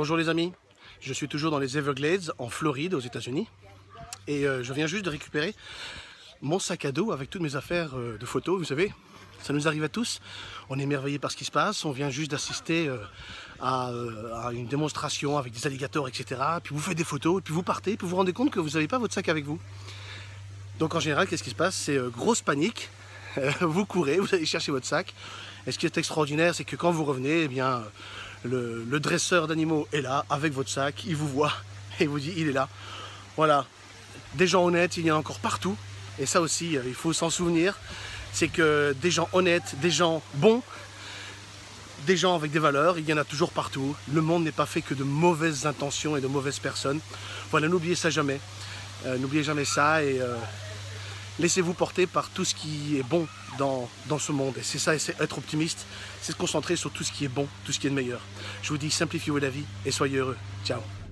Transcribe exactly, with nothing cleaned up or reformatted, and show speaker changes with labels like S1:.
S1: Bonjour les amis, je suis toujours dans les Everglades en Floride aux États-Unis et euh, je viens juste de récupérer mon sac à dos avec toutes mes affaires euh, de photos. Vous savez, ça nous arrive à tous, on est émerveillé par ce qui se passe, on vient juste d'assister euh, à, euh, à une démonstration avec des alligators, et cetera. Puis vous faites des photos, et puis vous partez, puis vous vous rendez compte que vous n'avez pas votre sac avec vous. Donc en général, qu'est-ce qui se passe? C'est euh, grosse panique, vous courez, vous allez chercher votre sac. Et ce qui est extraordinaire, c'est que quand vous revenez, eh bien, le, le dresseur d'animaux est là avec votre sac, il vous voit et il vous dit il est là. Voilà, des gens honnêtes, il y en a encore partout. Et ça aussi, il faut s'en souvenir, c'est que des gens honnêtes, des gens bons, des gens avec des valeurs, il y en a toujours partout. Le monde n'est pas fait que de mauvaises intentions et de mauvaises personnes. Voilà, n'oubliez ça jamais. Euh, n'oubliez jamais ça et euh, laissez-vous porter par tout ce qui est bon dans, dans ce monde. Et c'est ça, c'est être optimiste, c'est se concentrer sur tout ce qui est bon, tout ce qui est de meilleur. Je vous dis, simplifiez la vie et soyez heureux. Ciao.